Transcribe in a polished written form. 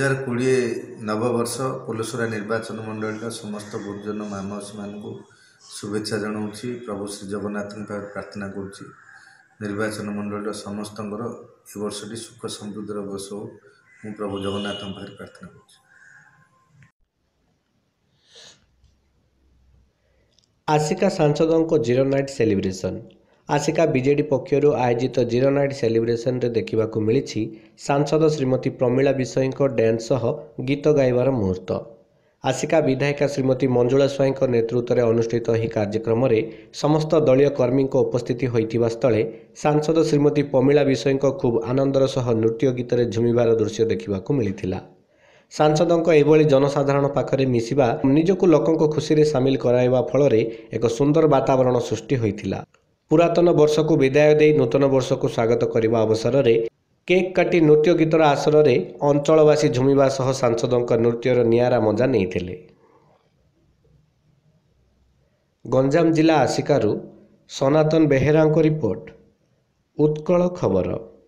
2020 नववर्ष पुलसुरा निर्वाचन मंडल समस्त गुरुजन मानसी मानू शुभेच्छा जनाऊँगी। प्रभु श्री जगन्नाथ प्रार्थना करुँची निर्वाचन मंडल समस्त वर्षटी सुख समृद्धि वर्ष हो मु प्रभु जगन्नाथ प्रार्थना करुँची। आसिका सांसदों को जीरो नाइट सेलिब्रेशन। आसिका बीजेडी पक्षर आयोजित जीरो नाइट सेलिब्रेशन रे देखा मिली सांसद श्रीमती प्रमीला विषयी डांस सह गीत गाइबार मुहूर्त। आसिका विधायिका श्रीमती मंजुला स्वाई नेतृत्व में अनुष्ठित यह कार्यक्रम समस्त दलीय कर्मी उपस्थिति होइतिबा स्थले सांसद श्रीमती प्रमीला विषयी खूब आनंदर सह नृत्य गीत झुमिबार दृश्य देखा मिलता। सांसदों एभली जनसाधारण पाखरे मिसिबा निजको लोकों खुशी रे सामिल कराइबा फल एक सुंदर वातावरण सृष्टि होइतिला। पुरातन वर्ष को विदाय दे नूतन वर्ष को स्वागत करने अवसर में केक काटी नृत्य गीतर आसर में अंचलवासी झुमिबा सह सांसदों नृत्यर नियारा मजा नहीं। गंजाम जिला आसिकारु सनातन बेहेरा रिपोर्ट उत्कल खबर।